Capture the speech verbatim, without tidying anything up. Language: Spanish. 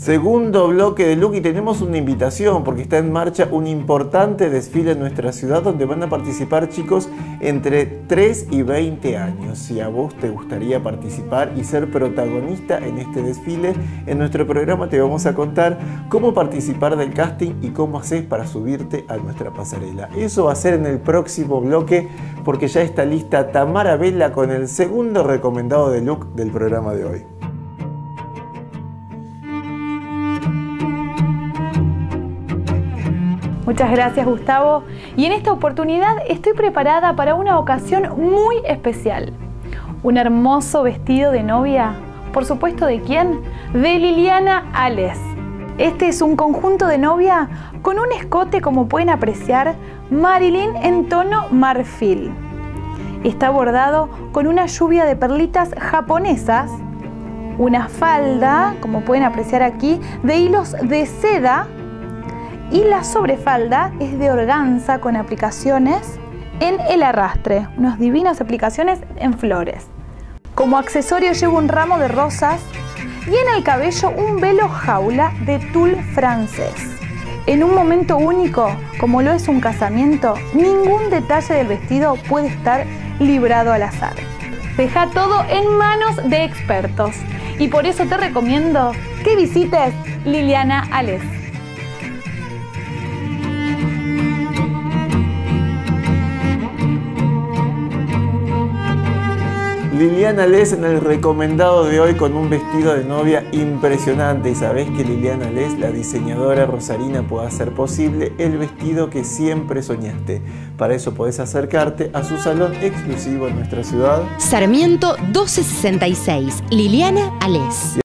Segundo bloque de look y tenemos una invitación porque está en marcha un importante desfile en nuestra ciudad donde van a participar chicos entre tres y veinte años. Si a vos te gustaría participar y ser protagonista en este desfile, en nuestro programa te vamos a contar cómo participar del casting y cómo haces para subirte a nuestra pasarela. Eso va a ser en el próximo bloque porque ya está lista Tamara Vela con el segundo recomendado de look del programa de hoy. Muchas gracias, Gustavo. Y en esta oportunidad estoy preparada para una ocasión muy especial. Un hermoso vestido de novia. ¿Por supuesto de quién? De Liliana Ales. Este es un conjunto de novia con un escote, como pueden apreciar, Marilyn en tono marfil. Está bordado con una lluvia de perlitas japonesas. Una falda, como pueden apreciar aquí, de hilos de seda. Y la sobrefalda es de organza con aplicaciones en el arrastre, unas divinas aplicaciones en flores. Como accesorio llevo un ramo de rosas y en el cabello un velo jaula de tul francés. En un momento único, como lo es un casamiento, ningún detalle del vestido puede estar librado al azar. Deja todo en manos de expertos y por eso te recomiendo que visites Liliana Ales. Liliana Ales en el recomendado de hoy con un vestido de novia impresionante. Y sabés que Liliana Ales, la diseñadora rosarina, puede hacer posible el vestido que siempre soñaste. Para eso podés acercarte a su salón exclusivo en nuestra ciudad. Sarmiento doce sesenta y seis, Liliana Ales.